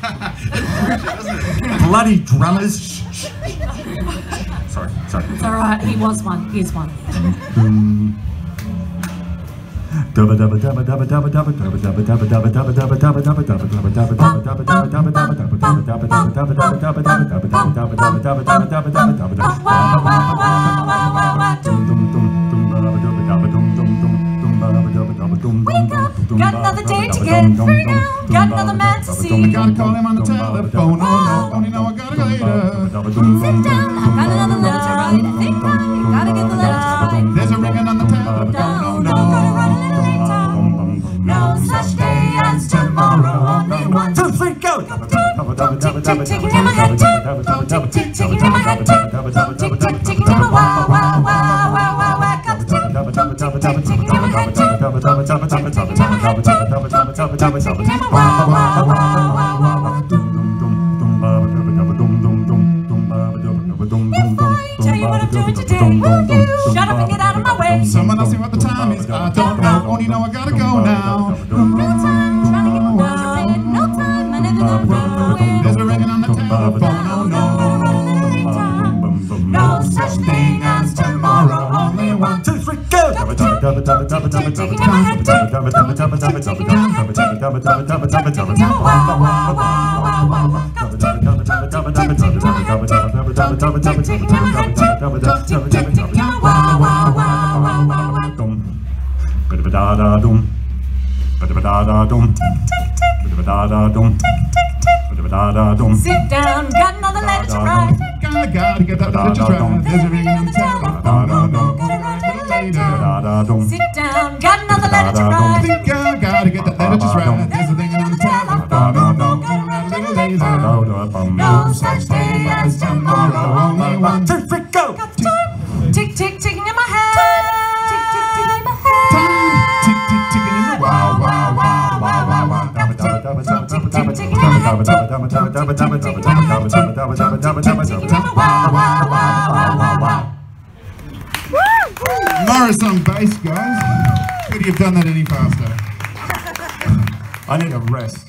Bloody drummers. Sorry. It's alright, he was one. He's one. Got another day to get through now. Got another man to see. I gotta call him on the telephone. Oh, don't you know I gotta go later? Sit down, I've got another letter to write. I think I gotta get the letter to write. There's a ringing on the telephone. No, gotta write a little later. No such day as tomorrow. Only 1, 2, 3, go. Tick, tick, ticking in my head. Tick, tick, ticking in my head. Tick, tick, ticking in my wow, wow, wow, wow, wow, wow. Got the tick, tick, tick, ticking in my head. Tick, tick, ticking in my head. Tick, tick, ticking in my wow, wow, wow, wow, wow. If I tell you what I'm doing today, will you shut up and get out of my way? Someone else see what the time is. I don't know. Only know I gotta go now. No time trying to get my way. No time, I never gonna run away. There's a ringing on the telephone. Oh no. No such thing as tomorrow. Only 1, 2, 3, go. Tick, ticking in my head. Tick, tick, ticking in my head. Tick, tick, ticking in my wow, wow, wow, wow, wow, wow. Got the tick, tick, ticking in my head. Tick, tick, ticking in my head. Tick, tick, ticking in my wow, wow, wow, wow, wow, wow. Ba-da-ba-da-da-dum. Ba-da-ba-da-da-dum. Tick, tick, tick. Ba-da-ba-da-dum. Tick, tick, tick. Ba-da-ba-da-da-dum. Sit down, got another letter to write. Gotta get that letter to write. There's a ringing on the telephone. Oh no. Gotta write a little later. Ba-da-da-dum. Sit down, got another letter to write. Gotta get that letter to write. There's a ringing on the telephone. Oh no. Gotta write a little later. No such day as tomorrow. Only 1, 2, 3, go. Got the time. Tick, tick, ticking in my head. Tick, tick, ticking in my head. Tick, tick, ticking in the wow, wow, wow, wow, wow, wow. Got the tick, tick, tick, ticking in my head. Tick, tick, ticking in my head. Tick, tick, ticking in my wow, wow, wow, wow, wow, wow. Morris on bass, guys. Could you have done that any faster? I need a rest.